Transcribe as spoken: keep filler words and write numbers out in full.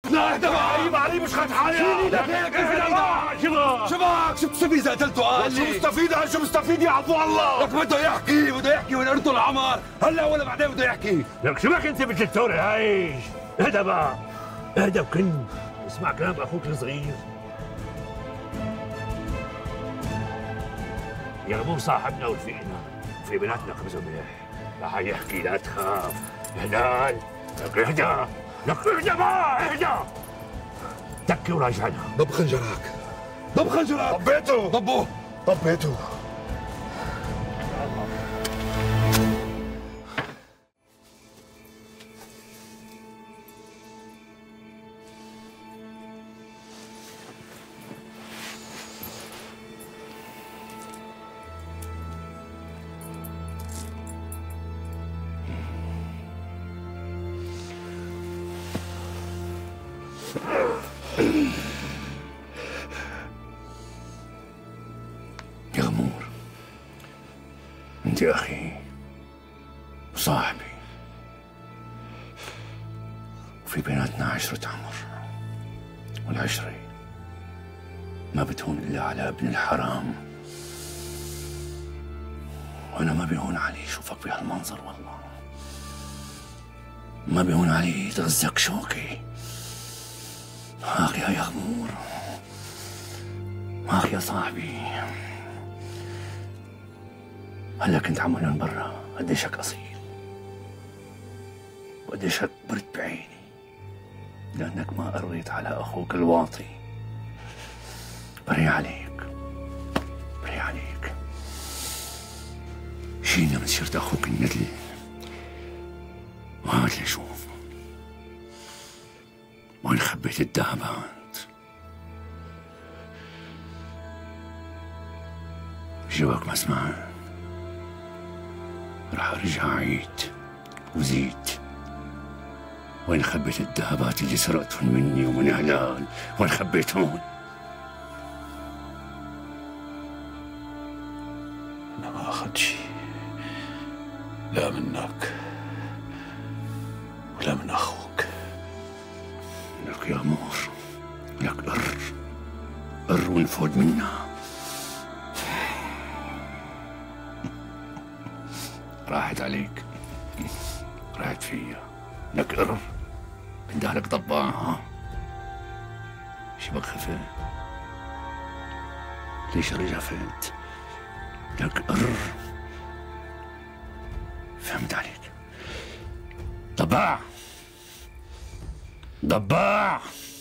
لا اهدى معي علي مش خد حالي شبك شبك شو بتستفيد اذا قتلته؟ قال شو مستفيد شو مستفيد يا عفو الله؟ لك بده يحكي بده يحكي وين قرته العمر هلا ولا بعدين بده يحكي. لك شبك انت مثل الثوره هاي؟ اهدى بقى اهدى وكن اسمع كلام اخوك الصغير. يا غمور صاحبنا ورفيقنا في بيناتنا خبز وملح، رح يحكي لا تخاف. هلال لك اهدى لك اهدى بقى اهدى. تكي وراجعنا. ضب خنجرك ضب خنجرك. ضبيته ضبه ضبيته. يا غمور انت اخي وصاحبي وفي بيناتنا عشرة عمر، والعشرة ما بتهون الا على ابن الحرام، وانا ما بيهون علي شوفك بهالمنظر. والله ما بيهون علي تغزك شوكي. اخ يا غمور اخ يا صاحبي. هلا كنت عم من برا قديشك اصيل وقديشك برد بعيني لانك ما قريت على اخوك الواطي. بري عليك بري عليك. شيلنا من سيرة اخوك الندل وهات لشوف وين خبيت الذهبات. جوك ما سمعت رح ارجع عيد وزيد. وين خبيت الذهبات اللي سرقتهم مني ومن هلال؟ وين خبيتهم؟ انا ما اخذت شيء لا منك ولا من اخوك. لك يا غمور لك قر قر ونفوت منها. راحت عليك راحت فيا. لك قر بندهلك طباع. ها شبك خفت؟ ليش رجفت؟ لك قر فهمت عليك. ضباع ضباع